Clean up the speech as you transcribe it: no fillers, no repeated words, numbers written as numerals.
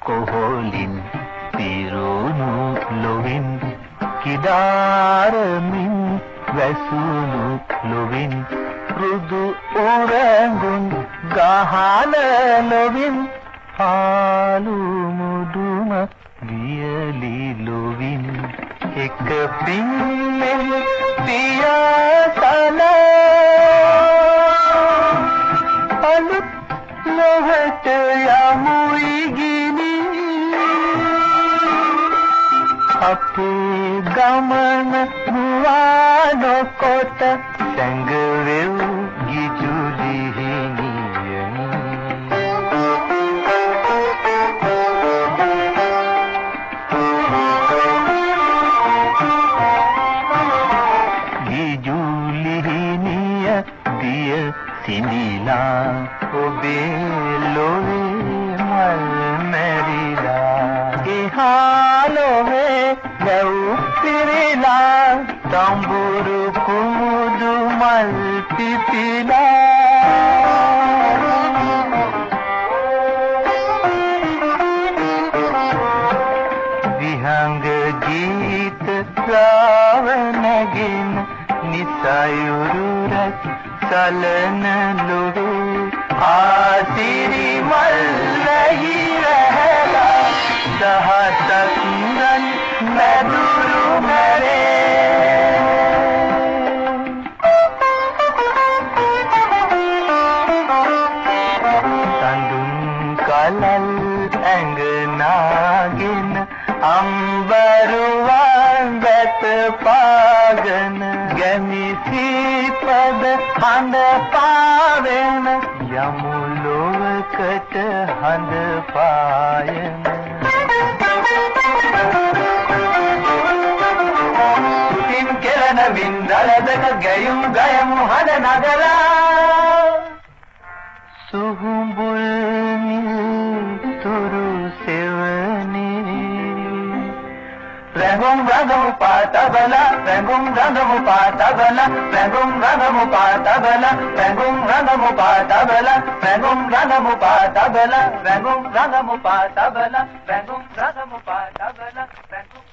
කොහොලින් පිරුණු ලොවින් කිඩාරමින් වැසුණු ලොවින් රුදු උරඟුන් ගහන ලොවින් ආලු මුදුම වියලි ලොවින් එක පින්නෙන් පියාසන අලුත් ලොවට යමුයි ගිනි අපේ ගමන මුවානකොට සැඟවෙව් ගිජු දිහිනියනි ගිජු ලිහිනිය දිය සිඳිලා ඔබේ ලොවේ මල් මැරිලා ඉහාලොවේ වැව් පිරිලා තඹුරු කුමුදු මල් පිපිලා විහංග ගීත ශ්‍රවණගෙන නිසයුරු රැස් සලන ලොවේ ආසිරි මල් වැහි රැහැලා දහසක් රන් මැදුරු මැරේ සඳුන් කලල් ඇඟ නාගෙන අම්බරුවන් වැත පාගෙන ගැමිසි පද හඳ පාවෙන යමු ලොවකට හඳ පායන සිම් කෙරෙන වින්දලදක ගැයුම් ගයමු හඳ නගලා සුහුඹුල් තුරු සෙවනේ රැඟුම් රඟමු පාතබල රැඟුම් රඟමු පාතබල රැඟුම් රඟමු පාතබල රැඟුම් රඟමු පාතබල රැඟුම් රඟමු පාතබල රැඟුම් රඟමු පාතබල රැඟුම් රඟමු පාතබල රැඟුම්